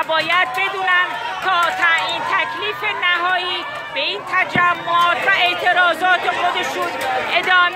باید بدونن تا این تکلیف نهایی به این تجمعات و اعتراضات خودشون ادامه